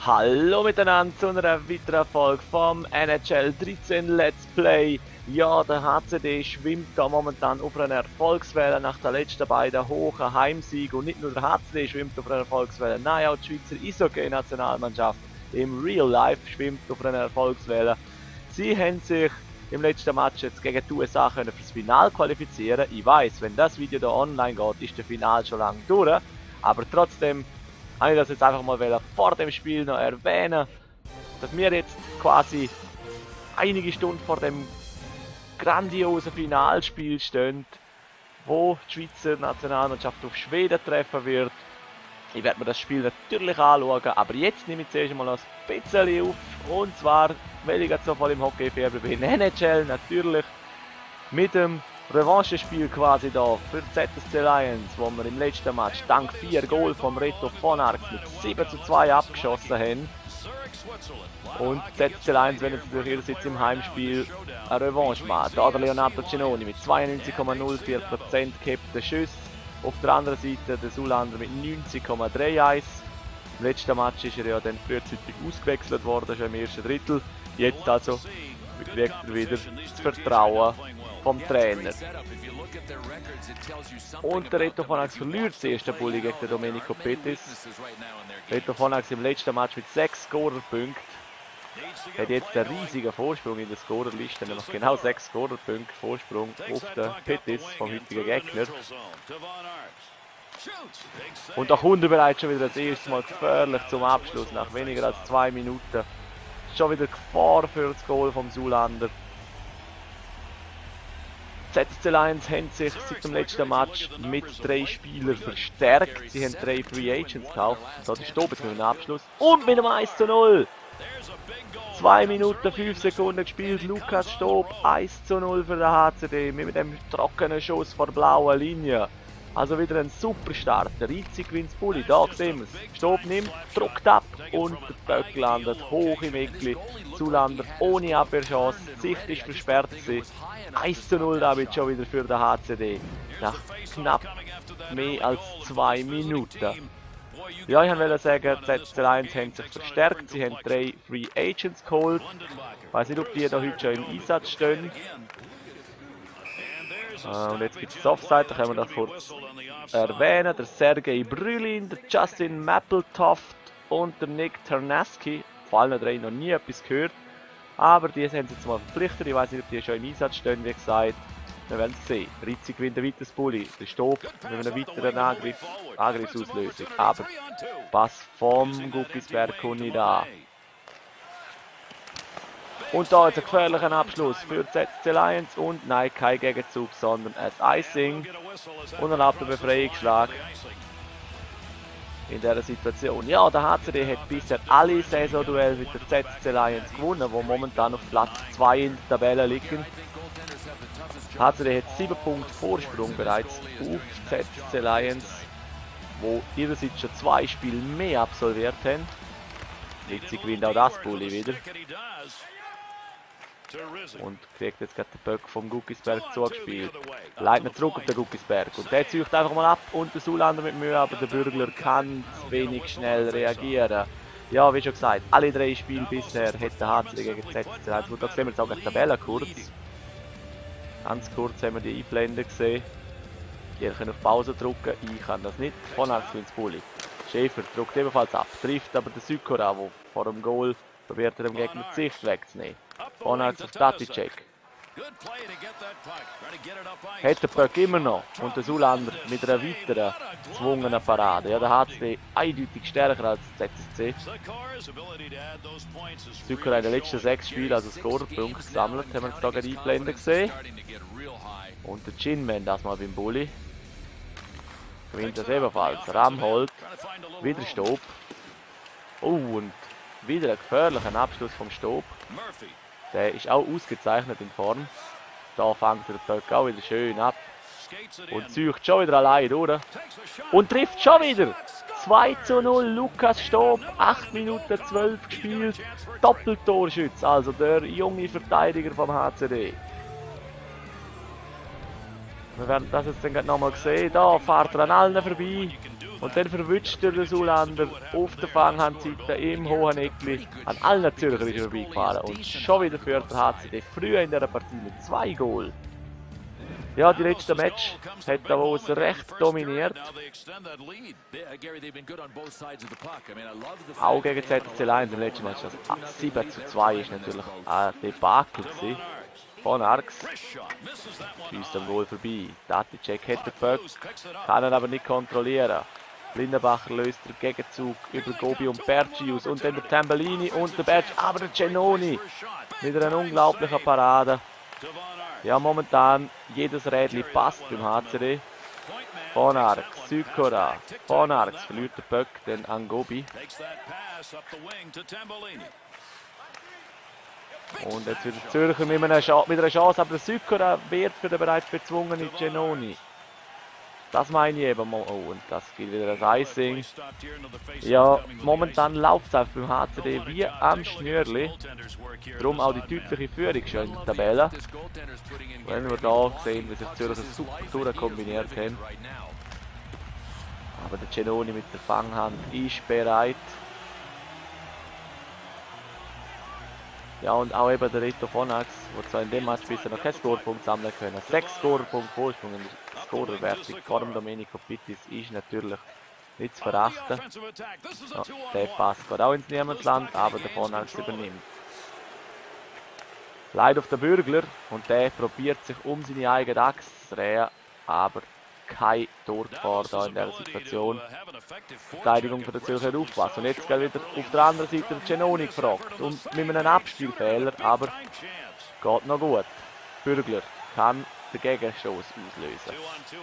Hallo miteinander zu einer weiteren Folge vom NHL 13 Let's Play. Ja, der HCD schwimmt da momentan auf einer Erfolgswelle nach den letzten beiden hohen Heimsiegen. Und nicht nur der HCD schwimmt auf einer Erfolgswelle, nein, auch die Schweizer Eishockey-Nationalmannschaft im Real Life schwimmt auf einer Erfolgswelle. Sie haben sich im letzten Match jetzt gegen die USA für das Finale qualifizieren. Ich weiß, wenn das Video hier online geht, ist der Final schon lange durch. Aber trotzdem habe ich das jetzt einfach mal vor dem Spiel noch erwähnen, dass wir jetzt quasi einige Stunden vor dem grandiosen Finalspiel stehen, wo die Schweizer Nationalmannschaft auf Schweden treffen wird. Ich werde mir das Spiel natürlich anschauen, aber jetzt nehme ich zuerst mal ein bisschen auf, und zwar, weil ich jetzt so voll im Hockey-Fieber bin, NHL natürlich, mit dem Revanchespiel quasi da für die ZSC Lions, wo wir im letzten Match dank 4 Goal vom Reto von Arx mit 7:2 abgeschossen haben. Und die ZSC Lions werden jetzt durch ihrerseits im Heimspiel eine Revanche machen. Da der Leonardo Cenoni mit 92,04% gehabten Schüsse. Auf der anderen Seite der Zulander mit 90,31. Im letzten Match ist er ja dann frühzeitig ausgewechselt worden, schon im ersten Drittel. Jetzt also kriegt er wieder das Vertrauen vom Trainer. Und der Reto von Arx verliert das erste Bulli gegen den Domenico Pettis. Reto von Arx im letzten Match mit 6 Scorerpunkten. Hat jetzt einen riesigen Vorsprung in der Scorerliste, nämlich genau 6 Scorerpunkte Vorsprung auf den Pettis vom heutigen Gegner. Und da kommt er bereits schon wieder das erste Mal gefährlich zum Abschluss, nach weniger als 2 Minuten. Schon wieder Gefahr für das Goal vom Zulander. Die ZSC Lions haben sich seit dem letzten Match mit 3 Spielern verstärkt. Sie haben 3 Free Agents gekauft. Da ist Stob jetzt mit dem Abschluss. Und mit dem 1:0. 2 Minuten 5 Sekunden gespielt. Lukas Stob 1:0 für den HCD. Mit dem trockenen Schuss vor der blauen Linie. Also wieder ein super Start. Der Rizzi gewinnt das Bulli. Da sehen wir es. Stob nimmt, drückt ab und der Böck landet hoch im Eckli. Zulander ohne Abwehrchance. Die Sicht ist versperrt gewesen. 1:0 damit schon wieder für den HCD. Nach knapp mehr als 2 Minuten. Ja, ich wollte sagen, die ZSC Lions haben sich verstärkt. Sie haben 3 Free Agents geholt. Ich weiß nicht, ob die da heute schon im Einsatz stehen. Und jetzt gibt es das Offside, da können wir das kurz erwähnen. Der Sergei Brülin, der Justin Mappletoft und der Nick Ternaski. Von allen 3 noch nie etwas gehört. Aber die haben jetzt mal verpflichtet. Ich weiß nicht, ob die schon im Einsatz stehen, wie gesagt. Wir werden es sehen. Rizzi gewinnt ein weiteres Bulli. Der Stob mit einer weiteren Angriffsauslösung. Aber Pass vom Guckisberg kommt nicht an. Und da ist ein gefährlicher Abschluss für die ZSC Lions. Und nein, kein Gegenzug, sondern ein Icing. Und ein Befreiungsschlag in dieser Situation. Ja, der HCD hat bisher alle Saisonduelle mit der ZSC Lions gewonnen, die momentan auf Platz 2 in der Tabelle liegen. HCD hat 7 Punkte Vorsprung bereits auf die ZSC Lions, wo ihrerseits schon 2 Spiele mehr absolviert haben. Rizzi gewinnt auch das Bulli wieder. Und kriegt jetzt gerade den Böck vom Guckisberg zugespielt. Leitet zurück auf den Guckisberg. Und der zieht einfach mal ab und der Zulander mit Mühe, aber der Bürgler kann wenig schnell reagieren. Ja, wie schon gesagt, alle 3 Spiele bisher hat der HCD gegen ZSC. Also da sehen wir jetzt auch die Tabelle kurz. Ganz kurz haben wir die Einblenden gesehen. Ihr könnt auf Pause drücken, ich kann das nicht. Von Arx ins Bulli. Schäfer drückt ebenfalls ab, trifft aber den Sykora, der vor dem Goal probiert dem Gegner die Sicht wegzunehmen. Von Arx auf Taticek. Hat der Böck immer noch und der Zulander mit einer weiteren gezwungenen Parade. Ja, der HCD eindeutig stärker als der ZSC. Sykora in den letzten 6 Spielen also Scorerpunkte gesammelt, haben wir jetzt hier gerade einblenden gesehen. Und der Chinman das mal beim Bulli. Gewinnt das ebenfalls. Ramhold. Wieder Stob. Oh, und wieder ein gefährlicher Abschluss vom Stob. Der ist auch ausgezeichnet in Form. Da fängt der Böck auch wieder schön ab. Und zieht schon wieder allein durch. Und trifft schon wieder. 2:0 Lukas Stob. 8 Minuten 12 gespielt. Doppeltorschütze. Also der junge Verteidiger vom HCD. Wir werden das jetzt dann nochmal sehen. Da fährt er an allen vorbei. Und dann verwünscht der Sulander auf der Fanghandseite im hohen Eckli. An allen Zürcher ist er vorbeigefahren. Und schon wieder führt der HCD früher in dieser Partie mit 2 Goal. Ja, die letzte Match hat Davos recht dominiert. Auch gegen ZSC Lions im letzten Match. Das 7:2 ist natürlich ein Debakel gewesen. Von Arx schießt am Goal vorbei. Daticek hat den Puck, kann ihn aber nicht kontrollieren. Lindenbacher löst den Gegenzug über Gobi und Berci aus. Und dann der Tambellini und der Berci, aber der Genoni mit einer unglaublichen Parade. Ja, momentan jedes Rädchen passt beim HCD. Von Arx, Sykora, von Arx verliert den Puck dann an Gobi. Und jetzt wieder Zürcher mit einer Chance, aber der Sykora wird für den bereits bezwungenen Genoni. Das meine ich eben. Oh, und das gibt wieder ein Icing. Ja, momentan läuft es beim HCD wie am Schnürli. Darum auch die deutliche Führung schon in der Tabelle. Wenn wir hier sehen, wie sich die Zürcher super durchkombiniert haben. Aber der Genoni mit der Fanghand ist bereit. Ja, und auch eben der Reto Vonax, der zwar in dem Match bisher noch keinen Scorepunkt sammeln können. 6 Scorepunkte Vorsprung in der Scorerwertung vor dem Domenico Pittis ist natürlich nicht zu verachten. Ja, der Pass geht auch ins Niemandsland, aber der Vonax übernimmt. Leider auf den Bürgler und der probiert sich um seine eigene Achse zu drehen, aber kein Torgefahr da in dieser Situation. Verteidigung für den Zürcher aufpassen. Und jetzt geht wieder auf der anderen Seite der Genoni gefragt. Und mit einem Abspielfehler, aber geht noch gut. Bürgler kann den Gegenstoß auslösen.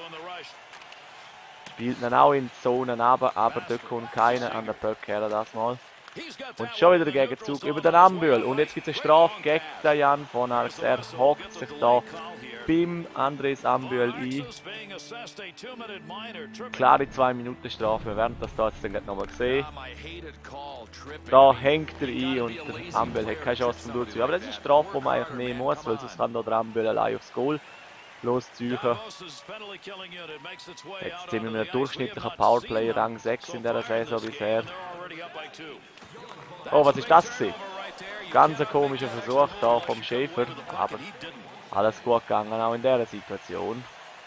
Spielt ihn auch in die Zone runter, aber dort kommt keiner an den Puck her das mal. Und schon wieder der Gegenzug über den Ambühl. Und jetzt gibt es eine Strafe gegen den Jan von Arx. Er hockt sich da beim Andres Ambühl ein. Klare 2-Minuten-Strafe. Wir werden das da jetzt dann nochmal sehen. Da hängt er ein und der Ambühl hat keine Chance zum Durchziehen. Aber das ist eine Strafe, die man eigentlich nehmen muss, weil sonst kann da der Ambühl allein aufs Goal losziehen. Jetzt sind wir mit einem durchschnittlichen Powerplay Rang 6 in dieser Saison bisher. Oh, was ist das gewesen? Ganz ein komischer Versuch da vom Schäfer, aber alles gut gegangen, auch in dieser Situation.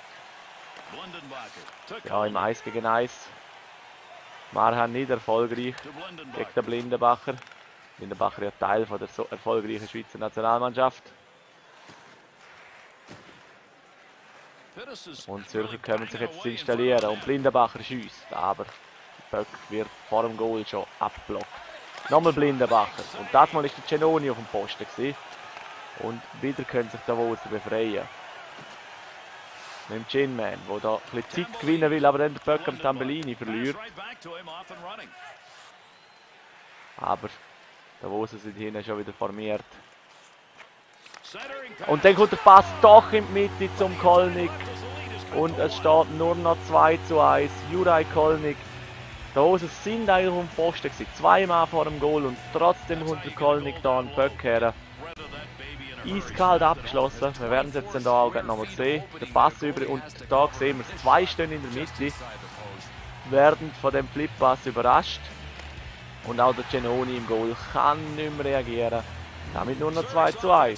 Ja, im 1 gegen 1. Marhan nicht erfolgreich gegen den Blindenbacher. Blindenbacher ist ja Teil von der so erfolgreichen Schweizer Nationalmannschaft. Und Zürcher können sich jetzt installieren und Blindenbacher schießt, aber der Puck wird vor dem Goal schon abgeblockt. Nochmal Blindenbacher und das Mal ist der Genoni auf dem Posten gewesen. Und wieder können sich der Woser befreien. Mit dem Ginman, der da ein bisschen Zeit gewinnen will, aber dann den Puck am Tambellini verliert. Aber der Woser sind hinten schon wieder formiert. Und dann kommt der Pass doch in die Mitte zum Kolnig. Und es steht nur noch 2:1. Juraj Kolnig. Die Hosen sind eigentlich auf dem Posten gewesen. 2 Mal vor dem Goal und trotzdem kommt der Kolnig da an den Böck her. Eiskalt abgeschlossen. Wir werden es jetzt dann hier auch nochmal sehen. Der Pass über und da sehen wir es. 2 stehen in der Mitte. Werden von dem Flip-Pass überrascht. Und auch der Genoni im Goal kann nicht mehr reagieren. Damit nur noch 2:1.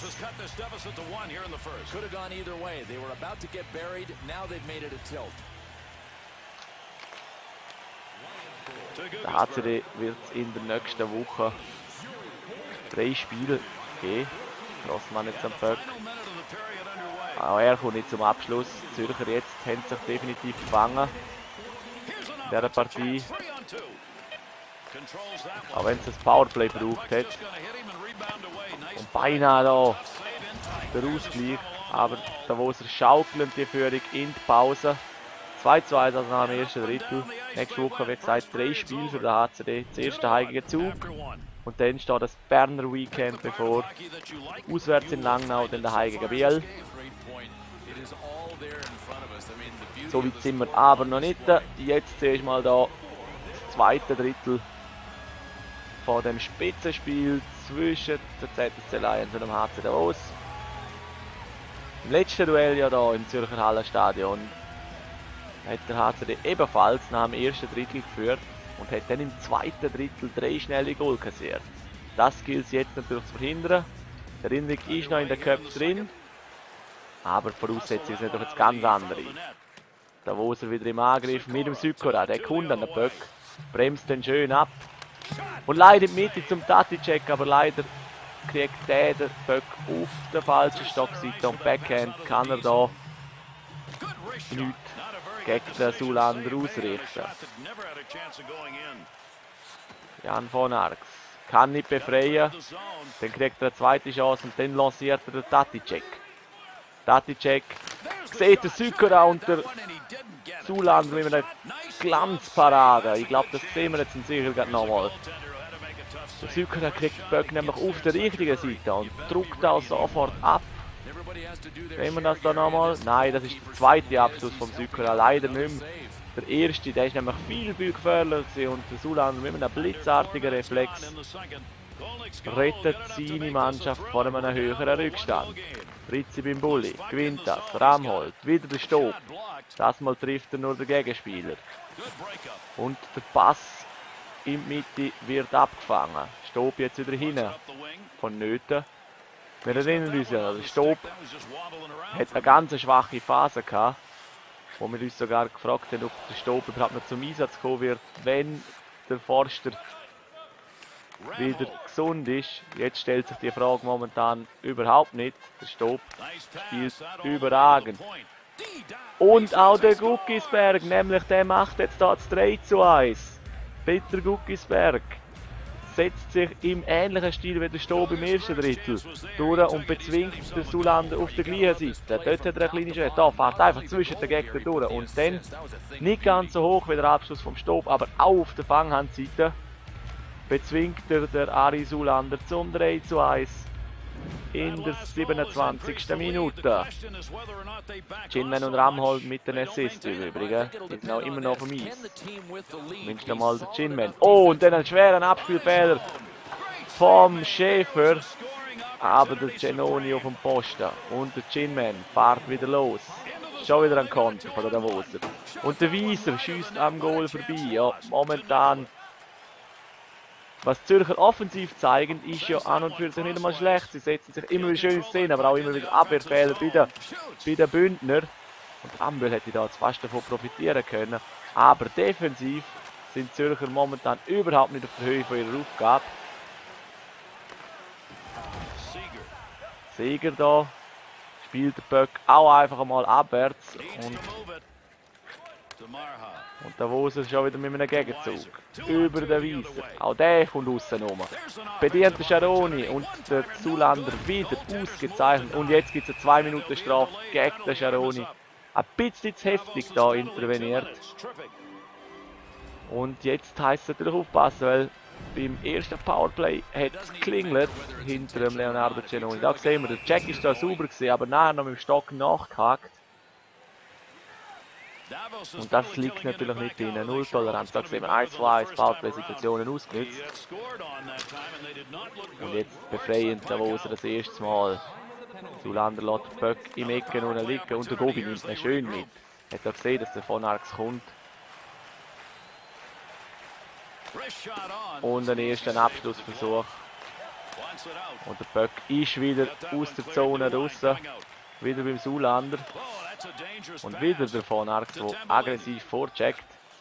Der HCD wird in der nächsten Woche 3 Spiele geben. Grossmann jetzt am Puck. Auch er kommt nicht zum Abschluss. Die Zürcher jetzt haben sich definitiv gefangen in dieser Partie. Auch wenn es ein Powerplay gebraucht hat. Und beinahe da der Ausgleich. Aber da wo er schaukelt die Führung in die Pause. 2:2 also nach dem ersten Drittel. Nächste Woche, wie gesagt, 3 Spiele für den HCD. Das erste heimige Zug. Und dann steht das Berner Weekend bevor. Auswärts in Langnau, dann der heimige Biel. So weit sind wir aber noch nicht. Jetzt sehe ich mal da das zweite Drittel von dem Spitzenspiel zwischen der ZSC Lions und dem HC Davos. Im letzten Duell ja da im Zürcher Hallenstadion. hat der HCD ebenfalls nach dem ersten Drittel geführt und hat dann im zweiten Drittel 3 schnelle Goal kassiert. Das gilt es jetzt natürlich zu verhindern. Die Erinnerung ist noch in den Köpfen drin, aber die Voraussetzungen sind natürlich jetzt ganz andere. Da wo er wieder im Angriff mit dem Sykora, der kommt an den Böck, bremst den schön ab und leidet in die Mitte zum Tati-Check, aber leider kriegt der den Böck auf der falschen Stockseite und Backhand kann er da nichts gegen den Sulander ausrichten. Jan von Arx kann nicht befreien, dann kriegt er eine zweite Chance und dann lanciert er den Tati-Check. Tati-Check sieht der Sykora und der Sulander mit einer Glanzparade. Ich glaube, das sehen wir jetzt sicher gerade nochmal. Der Sykora kriegt den Böck nämlich auf der richtigen Seite und drückt auch sofort ab. Sehen wir das da nochmal? Nein, das ist der zweite Abschluss vom Sykora, leider nicht mehr. Der erste, der ist nämlich viel gefährlicher und der Sulander mit einem blitzartigen Reflex rettet seine Mannschaft vor einem höheren Rückstand. Fritzi beim Bulli, gewinnt das, Ramhold, wieder der Stopp. Das Mal trifft er nur den Gegenspieler. Und der Pass in die Mitte wird abgefangen. Stopp jetzt wieder hin von Nöten. Wir erinnern uns ja, der Stopp hat eine ganz schwache Phase gehabt, wo wir uns sogar gefragt haben, ob der Stopp überhaupt noch zum Einsatz kommen wird, wenn der Forster wieder gesund ist. Jetzt stellt sich die Frage momentan überhaupt nicht. Der Stopp spielt überragend. Und auch der Guckisberg, nämlich der macht jetzt da das 3:1. Peter Guckisberg setzt sich im ähnlichen Stil wie der Stopp im ersten Drittel durch und bezwingt den Sulander auf der gleichen Seite. Dort hat er eine kleine Schritt. Da fährt einfach zwischen den Gegnern durch. Und dann nicht ganz so hoch wie der Abschluss vom Stopp, aber auch auf der Fanghandseite bezwingt er der Ari Sulander zum 3:1 in der 27. Minute. Chinman und Ramhold mit den Assist im Übrigen. Die sind auch immer noch vom Eis. Zumindest einmal der Chinman. Oh, und dann einen schweren Abspielfehler vom Schäfer. Aber der Genoni auf dem Posten. Und der Chinman fährt wieder los. Schon wieder ein Konter von der Davoser. Und der Wieser schießt am Goal vorbei. Ja, momentan. Was die Zürcher offensiv zeigen, ist ja an und für sich nicht einmal schlecht. Sie setzen sich immer wieder schön in Szene, aber auch immer wieder Abwehrfehler bei den Bündner. Und Ambel hätte da jetzt fast davon profitieren können. Aber defensiv sind die Zürcher momentan überhaupt nicht auf der Höhe von ihrer Aufgabe. Seger da spielt der Böck auch einfach mal abwärts. Und der Woser schon wieder mit einem Gegenzug. Über den Wieser. Auch der kommt aussen rum. Bedient der Sharoni und der Sulander wieder ausgezeichnet. Und jetzt gibt es eine 2 Minuten Strafe gegen den Sharoni. Ein bisschen zu heftig da interveniert. Und jetzt heisst es natürlich aufpassen, weil beim ersten Powerplay hat es geklingelt hinter dem Leonardo Genoni. Da sehen wir, der Check ist da sauber gewesen, aber nachher noch mit dem Stock nachgehakt. Und das liegt natürlich nicht in der Nulltoleranz. Da sehen wir 1-2 Powerplay-Situationen ausgenutzt. Und jetzt befreien Davoser das erste Mal. Sulander lässt den Böck im Ecken unten liegen und der Gobi nimmt ihn schön mit. Hat er gesehen, dass der von Arx kommt. Und einen ersten Abschlussversuch. Und der Böck ist wieder aus der Zone draussen. Wieder beim Sulander. Und wieder der von Arx, der aggressiv vorcheckt.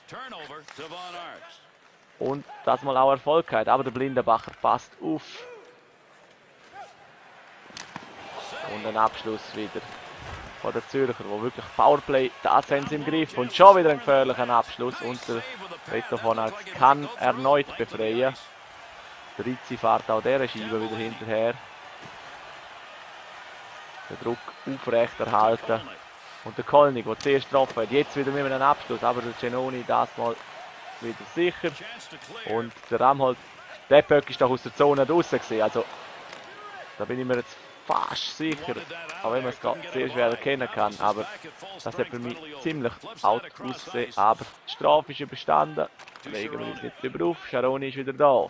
Und das mal auch Erfolg hat. Aber der Blindenbacher passt auf. Und ein Abschluss wieder von der Zürcher, wo wirklich Powerplay, das haben sie im Griff. Und schon wieder ein gefährlicher Abschluss. Und der Reto von Arx kann erneut befreien. Der Rizzi fährt auch dieser Scheibe wieder hinterher. Den Druck aufrechterhalten. Und der Kolnig, der zuerst getroffen hat, jetzt wieder mit einem Abschluss. Aber der Genoni das mal wieder sicher. Und der Ramhold, der Böck ist doch aus der Zone draussen gewesen. Also, da bin ich mir jetzt fast sicher, auch wenn man es gerade sehr schwer erkennen kann. Aber das hat für mich ziemlich out ausgesehen. Aber die Strafe ist überstanden. Legen wir uns nicht drüber auf. Sharoni ist wieder da.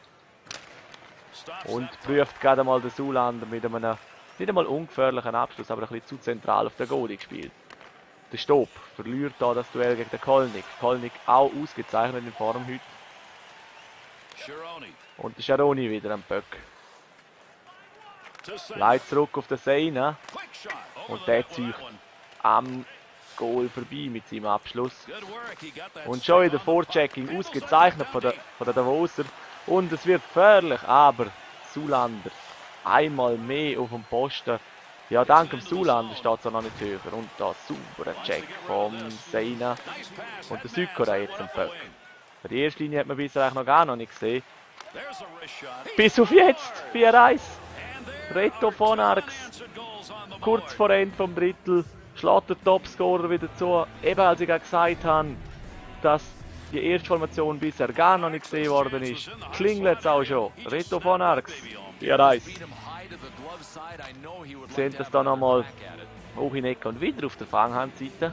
Und prüft gerade mal den Sulander mit einem nicht einmal ungefährlichen Abschluss, aber ein bisschen zu zentral auf der Goalie gespielt. Der Stopp verliert da das Duell gegen den Kolnick. Kolnick auch ausgezeichnet in Form heute. Und der Sharoni wieder am Böck. Leitet zurück auf den Seina. Und der zieht am Goal vorbei mit seinem Abschluss. Und schon wieder Vorchecking ausgezeichnet von der Davoser. Und es wird gefährlich, aber Sulander einmal mehr auf dem Posten. Ja, dank dem Sulander steht es noch nicht höher. Und da sauberer Check vom Seina. Und der Südkorea jetzt am Böck. Die erste Linie hat man bisher eigentlich noch gar noch nicht gesehen. Bis auf jetzt, 4-1. Reto von Arx, kurz vor Ende vom Drittel, schlägt der Topscorer wieder zu. Eben als ich gesagt habe, dass die erste Formation bisher gar noch nicht gesehen worden ist, klingelt es auch schon. Reto von Arx, 4-1. Sehen das da nochmal hoch in Ecke und wieder auf der Fanghandseite.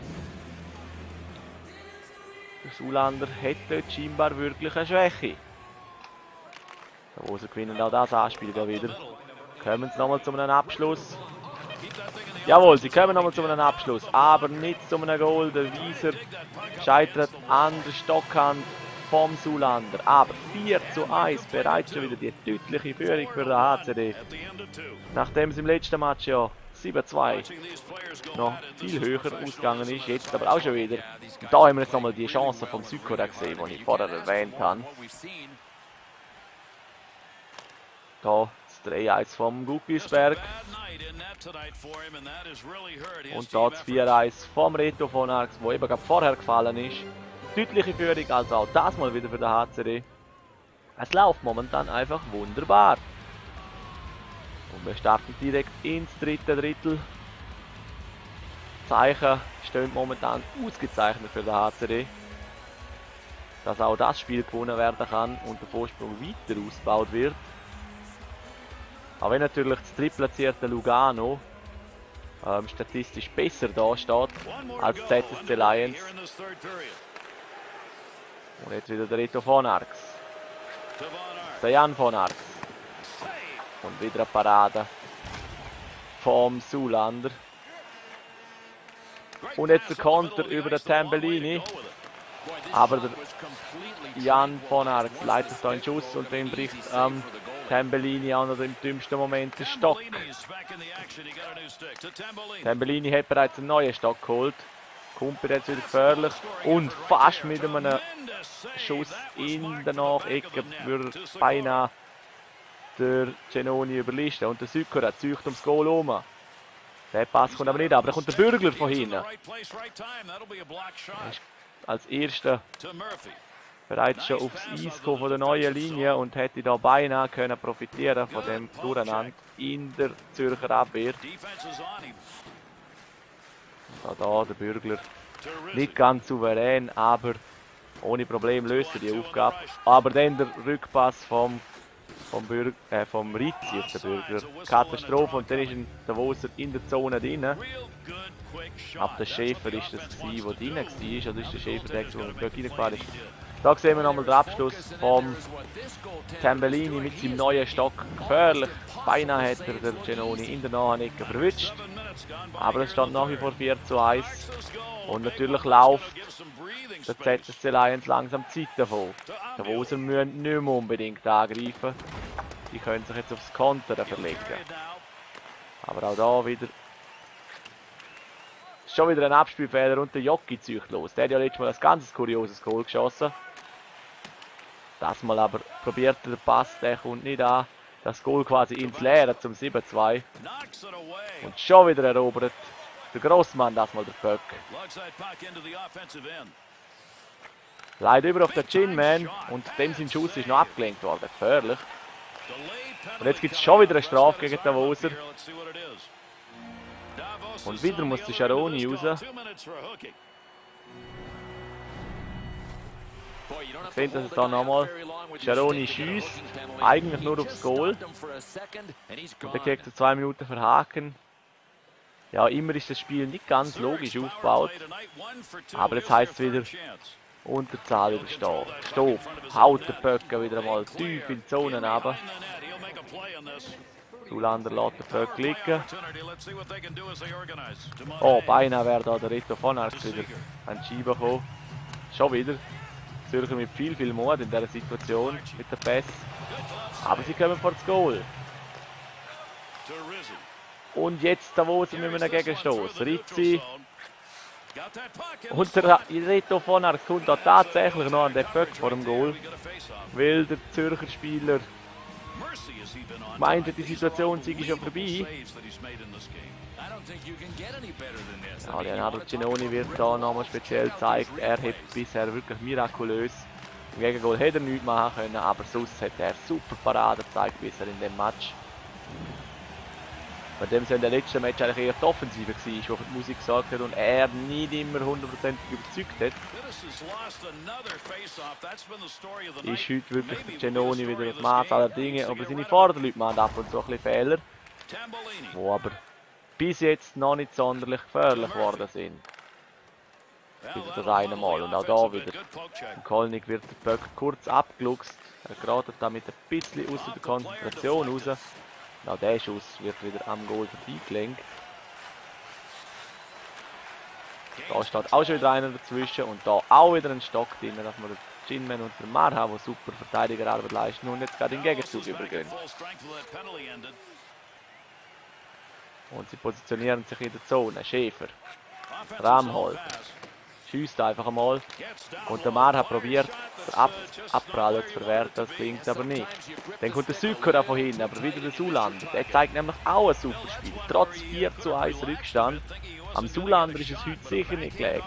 Der Sulander hat dort scheinbar wirklich eine Schwäche. Wo sie gewinnen auch das Anspiel da wieder. Kommen sie nochmal zu einem Abschluss. Jawohl, sie kommen nochmal zu einem Abschluss, aber nicht zu einem Goal. Der Wieser scheitert an der Stockhand vom Sulander. Aber 4-1, bereits schon wieder die deutliche Führung für den HCD. Nachdem es im letzten Match ja 7-2 noch viel höher ausgegangen ist, jetzt aber auch schon wieder. Und da haben wir jetzt nochmal die Chance vom Südkorea gesehen, die ich vorher erwähnt habe. Da das 3-1 vom Guggisberg. Und da das 4-1 vom Reto von Arx, wo eben gerade vorher gefallen ist. Deutliche Führung, also auch das mal wieder für den HCD. Es läuft momentan einfach wunderbar. Und wir starten direkt ins dritte Drittel. Zeichen stehen momentan ausgezeichnet für den HCD. Dass auch das Spiel gewonnen werden kann und der Vorsprung weiter ausgebaut wird. Auch wenn natürlich das drittplatzierte Lugano statistisch besser dasteht als ZSC Lions. Und jetzt wieder der Reto von Arx. Der Jan von Arx. Und wieder eine Parade vom Sulander. Und jetzt der Konter über den Tambellini. Aber der Jan von Arx leitet da einen Schuss und dann bricht Tambellini auch noch im dümmsten Moment den Stock. Tambellini hat bereits einen neuen Stock geholt. Kumper jetzt wieder gefährlich und fast mit einem Schuss in der Nachecke würde beinahe der Genoni überlisten. Und der Südkorea zieht ums Goal um. Der Pass kommt aber nicht ab. Da kommt der Bürgler von hinten. Er ist als erster bereits schon aufs Eis gekommen von der neuen Linie und hätte da beinahe können profitieren von dem Durcheinander in der Zürcher Abwehr. Da der Bürgler nicht ganz souverän, aber ohne Problem löst er die Aufgabe. Aber dann der Rückpass vom Rizzi auf den Bürgler. Katastrophe und dann ist der Woser in der Zone drin. Ab der Schäfer ist das gewesen, der drin war, oder ist der Schäfer der, der reingefahren ist. Da sehen wir nochmal den Abschluss vom Tambellini mit seinem neuen Stock. Gefährlich. Beinahe hat er den Genoni in der nahen Ecke verwünscht. Aber es stand nach wie vor 4-1. Und natürlich läuft der ZSC Lions langsam Zeit davon. Die Woser müssen nicht mehr unbedingt angreifen. Die können sich jetzt aufs Kontern verlegen. Aber auch da wieder. Schon wieder ein Abspielfehler und der Jockey zieht los. Der hat ja letztes Mal ein ganz kurioses Goal geschossen. Das mal aber probiert der Pass, der kommt nicht an. Das Goal quasi ins Leere zum 7-2. Und schon wieder erobert der Grossmann das mal der Böck. Leider über auf den Chinman und dem sein Schuss ist noch abgelenkt worden. Gefährlich. Und jetzt gibt es schon wieder eine Strafe gegen den Woser. Und wieder muss der Sharoni raus. Ich finde, dass es da nochmal Sharoni schießt, eigentlich nur aufs Goal. Und dann kriegt er 2 Minuten verhaken. Ja, immer ist das Spiel nicht ganz logisch aufgebaut. Aber jetzt heisst es wieder Unterzahl überstehen. Stopp, haut der Böcker wieder einmal tief in die Zone runter. Zulander lässt den Böck liegen. Oh, beinahe wäre da der Reto von Arx wieder an die Scheibe gekommen. Schon wieder. Zürcher mit viel Mut in dieser Situation mit der Pass. Aber sie kommen vor das Goal. Und jetzt Davoser mit einem Gegenstoß. Rizzi. Und der Reto von Arx kommt da tatsächlich noch an den Böck vor dem Goal. Weil der Zürcher Spieler meinte, die Situation sei schon vorbei. Ja, Leonardo Ginoni wird da nochmal speziell gezeigt. Er hat bisher wirklich mirakulös im Gegengoal hätte er nichts machen können, aber sonst hat er super Parade gezeigt bisher in dem Match. Bei dem so in der letzten Match eigentlich eher die Offensive war, die für die Musik gesorgt hat und er nicht immer 100% überzeugt hat. Ist heute wirklich der Ginoni wieder das Maß aller Dinge, aber seine Vorderleute machen ab und zu ein bisschen Fehler, die aber bis jetzt noch nicht sonderlich gefährlich geworden sind. Wieder das eine Mal und auch da wieder. Im Kolnig wird der Böck kurz abgeluchst, er geratet damit ein bisschen aus der Konzentration raus. Auch der Schuss wird wieder am Goal vorbeigelenkt. Da steht auch schon wieder einer dazwischen und da auch wieder ein Stock drin, dass wir den Ginman und den Marha, die super Verteidigerarbeit leisten und jetzt gerade in den Gegenzug übergehen. Und sie positionieren sich in der Zone. Schäfer, Ramhold, schießt einfach einmal. Und der Marha probiert, den Abprall zu verwerten, das klingt aber nicht. Dann kommt der Sykora von hinten, aber wieder der Zulander. Der zeigt nämlich auch ein super Spiel. Trotz 4:1 Rückstand. Am Zulander ist es heute sicher nicht gelegen.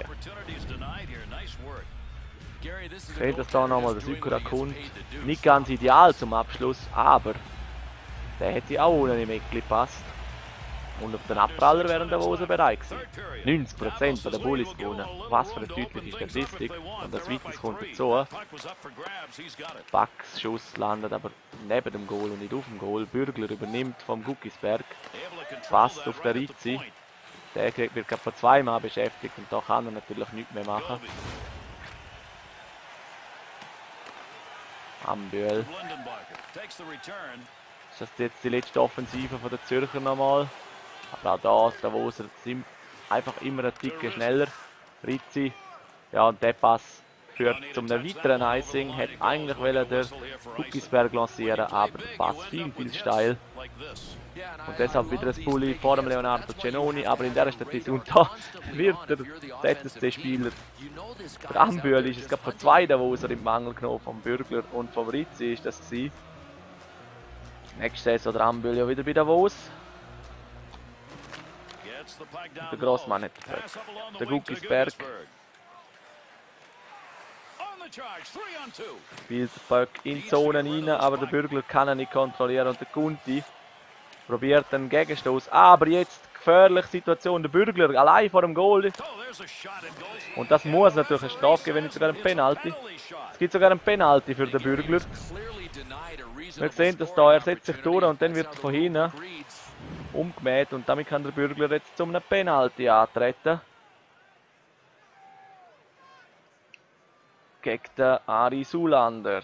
Seht, dass da nochmal der Sykora kommt. Nicht ganz ideal zum Abschluss, aber der hätte auch ohne im Eckli gepasst. Und auf den Abpraller wären der Hose bereit gewesen. 90% der Bullies gewonnen. Was für eine deutliche Statistik. Und das Weiteres kommt dazu. Backs Schuss landet aber neben dem Goal und nicht auf dem Goal. Bürgler übernimmt vom Guckisberg. Passt auf den Rizzi. Der wird gerade von zweimal beschäftigt und da kann er natürlich nichts mehr machen. Ambühl. Ist das jetzt die letzte Offensive von der Zürcher nochmal? Aber auch da, wo sie sind einfach immer ein Ticken schneller. Rizzi, ja, und der Pass führt zu einem weiteren Icing. Hat eigentlich der Guckisberg lancieren, aber der Pass viel steil. Und deshalb wieder ein Bulli vor dem Leonardo Ginoni, aber in dieser Statistik. Und da wird der ZSC-Spieler, der Ambühl, ist es gerade von zwei Davoser im Mangel genommen, vom Bürgler und vom Rizzi ist das gewesen. Nächste Saison der Ambühl ja wieder bei Davos. Der Grossmann hat den Böck. Der Guckisberg spielt den Böck in die Zone rein, aber der Bürgler kann ihn nicht kontrollieren und der Kunti probiert einen Gegenstoß. Aber jetzt gefährliche Situation, der Bürgler allein vor dem Goal. Und das muss natürlich eine Strafe geben, wenn nicht sogar ein Penalty. Es gibt sogar einen Penalty für den Bürgler. Wir sehen das da, er setzt sich durch und dann wird er von hinten umgemäht und damit kann der Bürgler jetzt zu einem Penalty antreten. Gegen den Ari Zulander.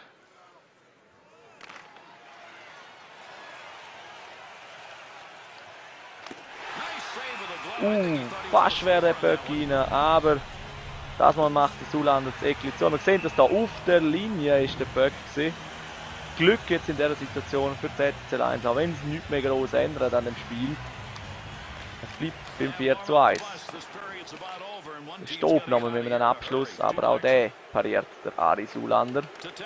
Fast wäre der Böck rein, aber das Mal macht der Zulander das Eckli zu. Wir sehen, dass da auf der Linie ist der Böck gewesen. Glück jetzt in dieser Situation für ZSC 1, auch wenn es nichts mehr groß ändert an dem Spiel. Es bleibt beim 4:1. Der Stob nochmal mit einem Abschluss, aber auch der pariert der Ari Zulander.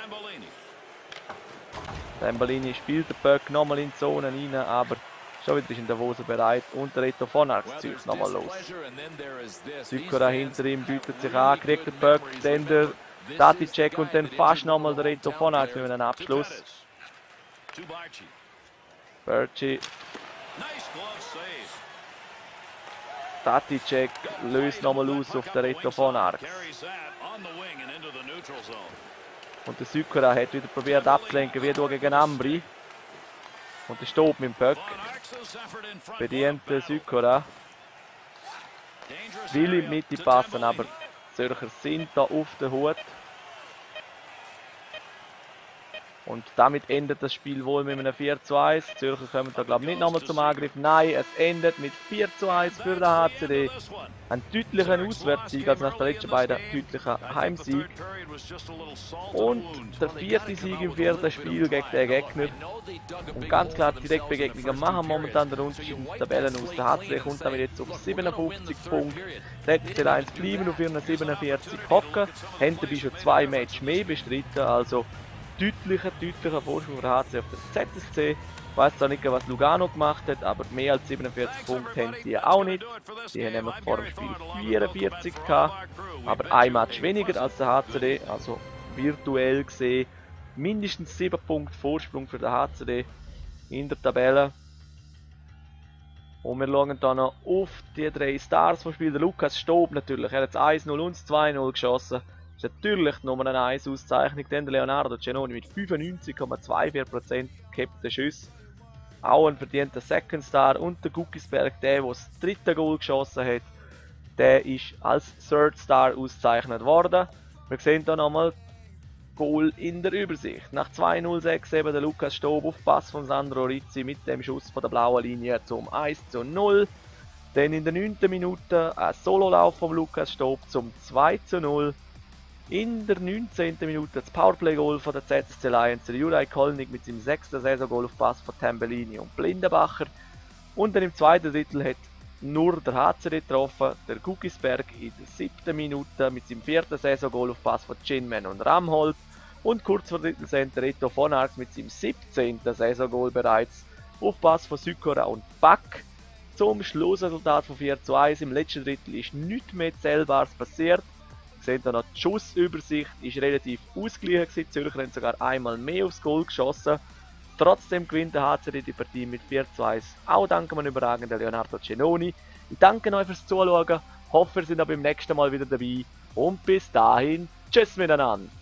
Tambellini spielt den Böck nochmal in die Zone rein, aber schon wieder ist in der Hose bereit und der Reto von Arx zieht nochmal los. Sykora hinter ihm bietet sich an, kriegt den Böck, dann der Taticek und dann fast nochmal der Reto von Arx mit einem Abschluss. Berci. Taticek löst nochmal aus auf den Reto von Arx. Und der Sykora hat wieder probiert abzulenken, wie gegen Ambri. Und der Stob mit dem Böck. Bedient der Sykora. Will in die Mitte passen, aber die Zürcher sind da auf der Hut. Und damit endet das Spiel wohl mit einem 4:1. Die Zürcher kommen da glaube ich nicht nochmal zum Angriff. Nein, es endet mit 4:1 für den HCD. Ein deutlicher Auswärtssieg, also nach den letzten beiden deutlichen Heimsieg. Und der vierte Sieg im vierten Spiel gegen den Gegner. Und ganz klar, die Direktbegegnungen machen momentan den Unterschied in den Tabellen aus. Der HCD kommt damit jetzt auf 57 Punkte. Der ZSC Lions bleiben auf ihren 47 hocken. Haben dabei schon 2 Matches mehr bestritten. Also deutlicher Vorsprung für den HCD auf den ZSC. Ich weiß zwar nicht, was Lugano gemacht hat, aber mehr als 47 Punkte haben die auch nicht. Die haben nämlich vor dem Spiel 44 gehabt, aber ein Match weniger als der HCD, also virtuell gesehen mindestens 7 Punkte Vorsprung für den HCD in der Tabelle. Und wir schauen dann noch auf die 3 Stars vom Spiel. Der Lukas Stob natürlich, er hat das 1:0 und das 2:0 geschossen. Das ist natürlich Nummer 1 Auszeichnung, denn der Leonardo Cenoni mit 95,24% gehabten Schüssen. Auch ein verdienter Second Star, und der Guckisberg, der das dritte Goal geschossen hat, der ist als Third Star ausgezeichnet worden. Wir sehen hier nochmal Goal in der Übersicht. Nach 2:06 eben der Lukas Stob auf Pass von Sandro Rizzi mit dem Schuss von der blauen Linie zum 1:0. Dann in der 9. Minute ein Sololauf von Lukas Stob zum 2:0. In der 19. Minute das Powerplay-Goal von der ZSC Lions, der Juraj Kolnig mit seinem 6. Saisongoal auf Pass von Tambellini und Blindenbacher. Und dann im zweiten Drittel hat nur der HCD getroffen, der Guckisberg in der 7. Minute mit seinem 4. Saisongoal auf Pass von Chinman und Ramhold. Und kurz vor Drittelcenter Reto von Arx mit seinem 17. Saisongoal bereits auf Pass von Sykora und Back. Zum Schlussresultat von 4:1 im letzten Drittel ist nichts mehr Zählbares passiert. Wir sehen hier noch die Schussübersicht, ist relativ ausgeglichen gewesen. Die Zürcher haben sogar einmal mehr aufs Goal geschossen. Trotzdem gewinnt der HCD die Partie mit 4:1. Auch dank einem überragenden Leonardo Cenoni. Ich danke euch fürs Zuschauen, hoffe, ihr seid auch beim nächsten Mal wieder dabei und bis dahin, tschüss miteinander!